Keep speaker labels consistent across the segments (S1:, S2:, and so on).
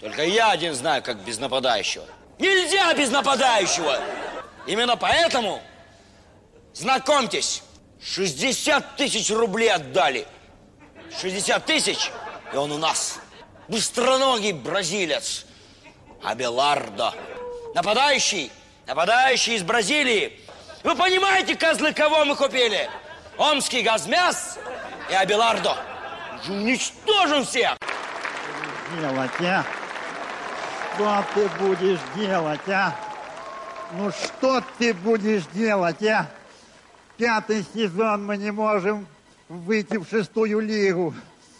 S1: Только я один знаю, как без нападающего. Нельзя без нападающего! Именно поэтому, знакомьтесь, 60 тысяч рублей отдали. 60 тысяч, и он у нас. Быстроногий бразилец. Абелардо. Нападающий из Бразилии. Вы понимаете, козлы, кого мы купили? Омский Газмяс и Абелардо. Уничтожим всех!
S2: Делать, а? Что ты будешь делать, а? Ну что ты будешь делать, а? 5-й сезон мы не можем выйти в 6-ю лигу.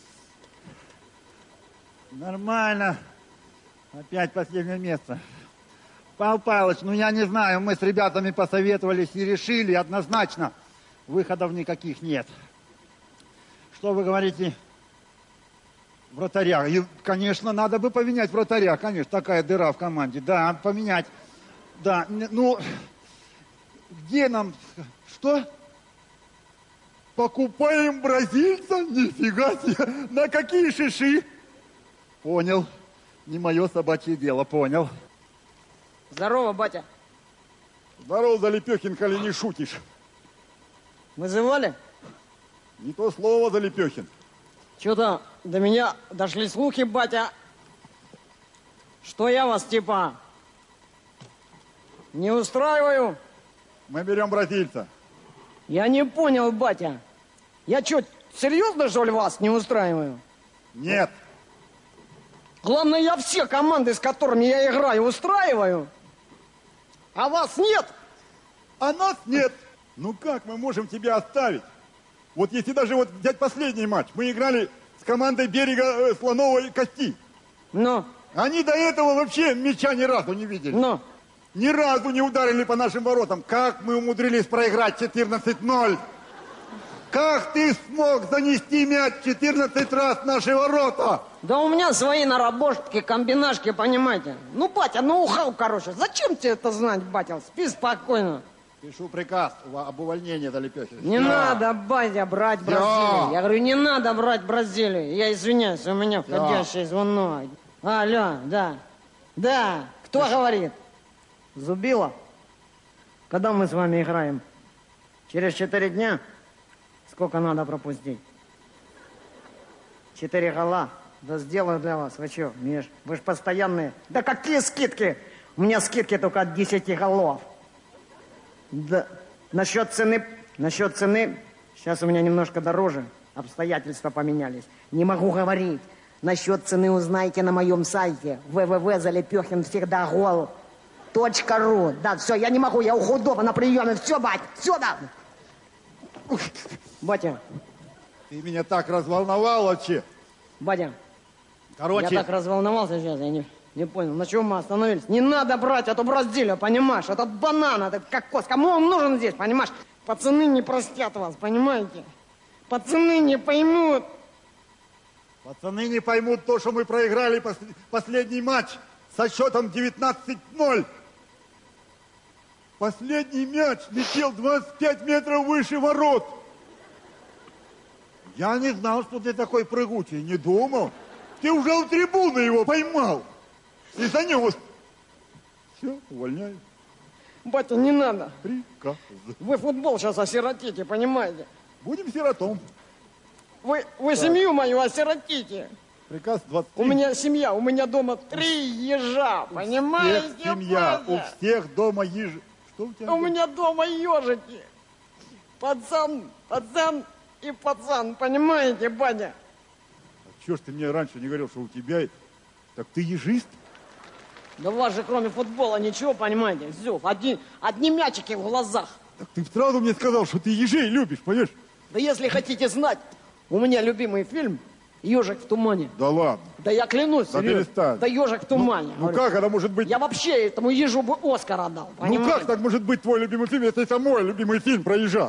S2: Нормально. Опять последнее место. Павел Павлович, ну я не знаю, мы с ребятами посоветовались и решили однозначно. Выходов никаких нет. Что вы говорите? Вратаря. И, конечно, надо бы поменять вратаря. Конечно, такая дыра в команде. Да, поменять. Да, ну, где нам... Что? Покупаем бразильца? Нифига себе. На какие шиши? Понял. Не мое собачье дело, понял.
S3: Здорово, батя.
S2: Здорово, Залепехин, коли не шутишь.
S3: Вызывали?
S2: Не то слово, Залепехин.
S3: Что-то до меня дошли слухи, батя, что я вас типа не устраиваю.
S2: Мы берем бразильца.
S3: Я не понял, батя. Я что, серьезно, что ли, вас не устраиваю?
S2: Нет.
S3: Главное, я все команды, с которыми я играю, устраиваю. А вас нет?
S2: А нас нет. Ну как мы можем тебя оставить? Вот если даже вот взять последний матч. Мы играли с командой берега Слоновой Кости.
S3: Ну?
S2: Они до этого вообще мяча ни разу не видели.
S3: Ну?
S2: Ни разу не ударили по нашим воротам. Как мы умудрились проиграть 14-0? Как ты смог занести мяч 14 раз в наши ворота?
S3: Да у меня свои наработки, комбинашки, понимаете. Ну, батя, ноу-хау, короче. Зачем тебе это знать, батя? Спи спокойно.
S2: Пишу приказ об увольнении, Залепехин.
S3: Не надо, батя, брать Бразилию. Я говорю, не надо брать Бразилию. Я извиняюсь, у меня входящий звонок. Алло, да. Да, кто говорит? Зубила? Когда мы с вами играем? Через 4 дня? Сколько надо пропустить? 4 гола. Да сделаю для вас. Вы что, Миш? Вы же постоянные. Да какие скидки? У меня скидки только от 10 голов. Да. Насчет цены. Сейчас у меня немножко дороже. Обстоятельства поменялись. Не могу говорить. Насчет цены узнаете на моем сайте. www.залепехинвсегдагол.ру. Да, все, я не могу, я у Худова на приеме. Все, бать, все, да. Батя.
S2: Ты меня так разволновал вообще.
S3: Батя.
S2: Короче.
S3: Я так разволновался сейчас, я не понял. На чем мы остановились? Не надо брать эту Бразилию, понимаешь? Этот банан, этот кокос. Кому он нужен здесь, понимаешь? Пацаны не простят вас, понимаете? Пацаны не поймут.
S2: Пацаны не поймут то, что мы проиграли последний матч со счетом 19-0. Последний мяч летел 25 метров выше ворот. Я не знал, что ты такой прыгучий, не думал. Ты уже у трибуны его поймал и занес. Все, увольняю.
S3: Батя, не надо.
S2: Приказ.
S3: Вы футбол сейчас осиротите, понимаете?
S2: Будем сиротом.
S3: Вы семью мою осиротите.
S2: Приказ 23.
S3: У меня семья, у меня дома 3 ежа, понимаете?
S2: Всех семья,
S3: батя?
S2: у всех дома ежи. Что у тебя?
S3: У меня дома ежики. Пацан и пацан, понимаете, батя?
S2: А чё ж ты мне раньше не говорил, что у тебя... Так ты ежист?
S3: Да у вас же кроме футбола ничего, понимаете? Все, одни мячики в глазах.
S2: Так ты сразу мне сказал, что ты ежей любишь, понимаешь?
S3: Да если хотите знать, у меня любимый фильм «Ежик в тумане».
S2: Да ладно.
S3: Да я клянусь,
S2: Да
S3: серьезно.
S2: перестань.
S3: Да «Ежик в тумане».
S2: Ну как это может быть?
S3: Я вообще этому ежу бы Оскар отдал, понимаете?
S2: Ну как так может быть твой любимый фильм, если это мой любимый фильм про ежа?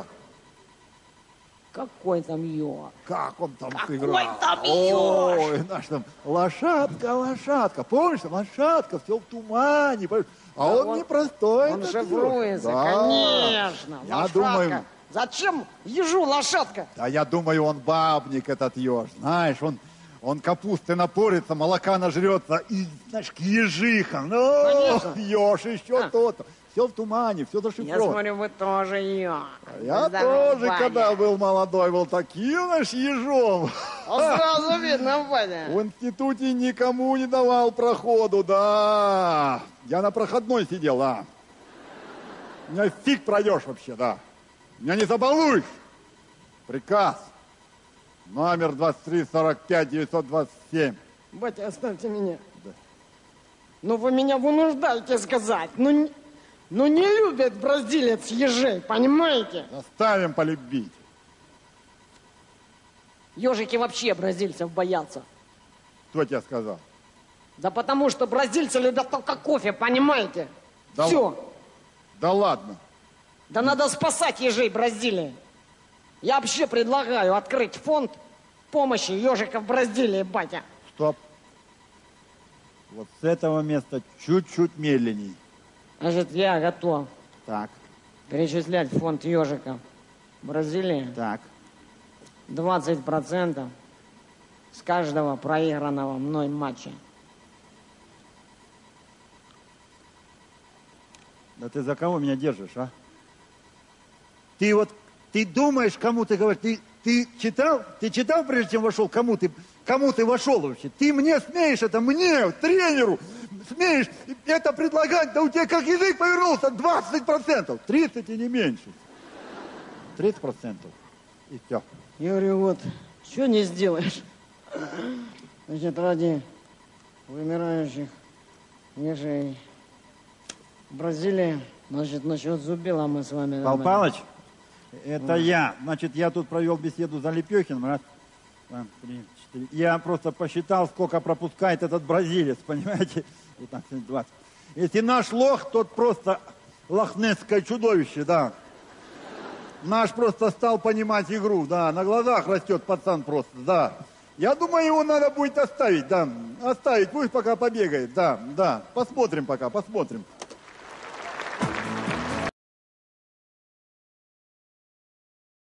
S3: Какой там еж?
S2: Как он там
S3: Какой
S2: сыграл?
S3: там
S2: Ой, наш там лошадка. Помнишь, лошадка, все в тумане. Помнишь? А
S3: Да
S2: он непростой.
S3: Он
S2: этот
S3: шифруется,
S2: еж. Да.
S3: конечно.
S2: Я
S3: Лошадка.
S2: думаю...
S3: Зачем ежу лошадка?
S2: Да я думаю, он бабник, этот еж. Знаешь, Он капусты напорится, молока нажрется и, знаешь, к ежихам. Ну,
S3: Конечно.
S2: еж, еще то-то. Все в тумане, все
S3: Я
S2: зашифровано.
S3: смотрю, вы тоже ё.
S2: Я
S3: Здорово,
S2: тоже,
S3: Ваня.
S2: когда был молодой, был таким, знаешь, ежом.
S3: А сразу видно, Ваня.
S2: В институте никому не давал проходу, да. Я на проходной сидел, да. Меня фиг пройдешь вообще, да. Меня не забалуешь. Приказ. Номер 23-45-927.
S3: Батя, оставьте меня. Ну, вы меня вынуждаете сказать. Ну, не любит бразилец ежей, понимаете?
S2: Заставим полюбить.
S3: Ежики вообще бразильцев боятся.
S2: Кто тебе сказал?
S3: Да потому что бразильцы любят только кофе, понимаете?
S2: Да
S3: Все.
S2: Да ладно.
S3: Да надо спасать ежей Бразилии. Я вообще предлагаю открыть фонд помощи ежиков Бразилии, батя.
S2: Стоп. Вот с этого места чуть-чуть медленней.
S3: Значит, я готов
S2: Так,
S3: перечислять в фонд ежиков Бразилии
S2: так.
S3: 20% с каждого проигранного мной матча.
S2: Да ты за кого меня держишь, а? Ты вот, ты думаешь, кому ты говоришь? Ты читал? Ты читал, прежде чем вошел? Кому ты вошел вообще? Ты мне смеешь это, мне, тренеру, смеешь это предлагать? Да у тебя как язык повернулся, 20%, 30% и не меньше. 30%. И все.
S3: Я говорю, вот, что не сделаешь? Значит, ради вымирающих ежей Бразилии, значит, насчет зубила мы с вами...
S2: Пал Палыч, это я. Значит, я тут провел беседу за Лепехиным. Раз, два, три, четыре. Я просто посчитал, сколько пропускает этот бразилец, понимаете? 15, 20. Если наш лох, тот просто лохнесское чудовище, да. Наш просто стал понимать игру, да. На глазах растет пацан просто, да. Я думаю, его надо будет оставить, да. Оставить, пусть пока побегает, да, да. Посмотрим пока, посмотрим.